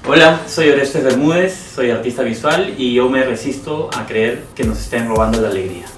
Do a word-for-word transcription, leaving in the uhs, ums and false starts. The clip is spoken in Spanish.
Hola, soy Orestes Bermúdez, soy artista visual y yo me resisto a creer que nos estén robando la alegría.